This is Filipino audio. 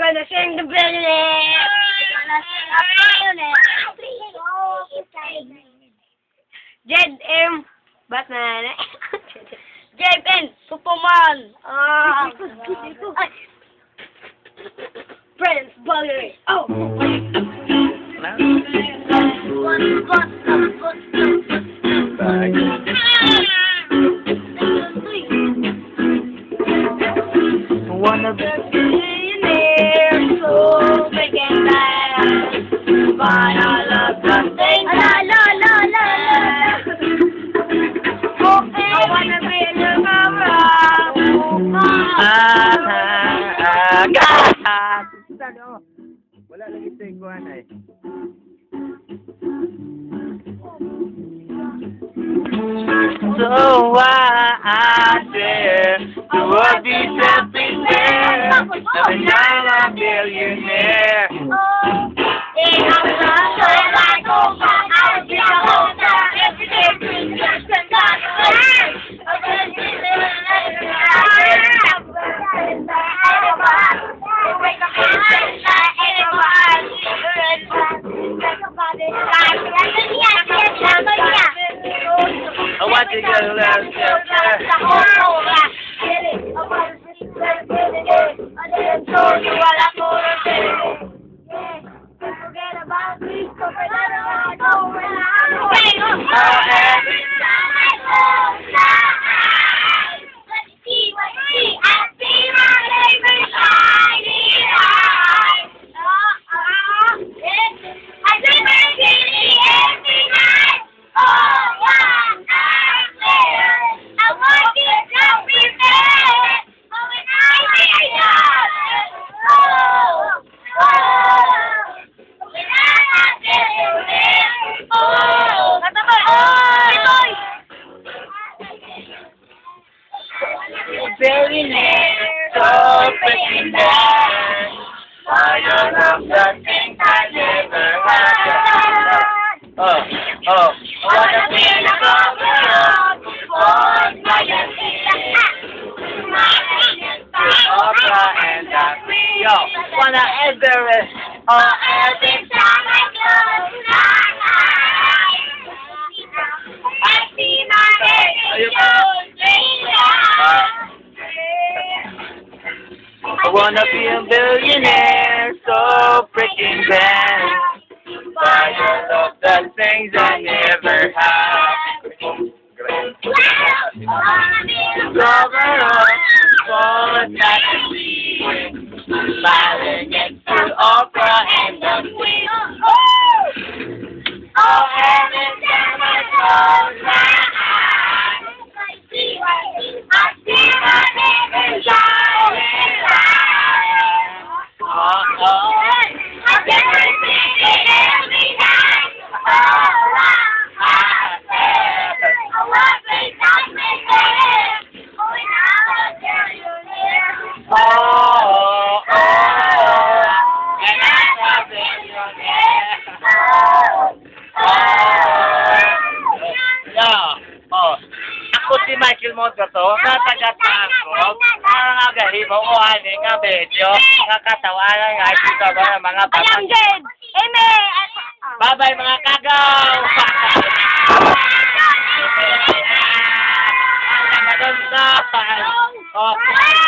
gonna sing the billionaire. Gonna sing a billionaire. Jed M. Batman. Jed N. Superman. Prince Bully. Oh. Wanna be Billionaire, so big and bad. Buy all of the things. La la la la la. Oh, I wanna be a wala lagi sa ikuan ay. So I said I would be something there. Every time I'm a billionaire. I want to get a little billionaire, so freaking bad. I love the things I never had. I wanna be a governor, born by the Oprah and yo, wanna Everest, every time I close my eyes, I see my baby I wanna be a billionaire, so freaking bad. Buy all of the things I never had. Governor, for not to be smiling next to Oprah and the Queen. Oh, every time I close my eyes, I see my baby shining. Ako si Michael Montgoto, natagatang ko, ang agahimo ko ani nga medyo, nakatawanan nga ito ba ng mga batang. Bye-bye mga kagaw! Ang maganda!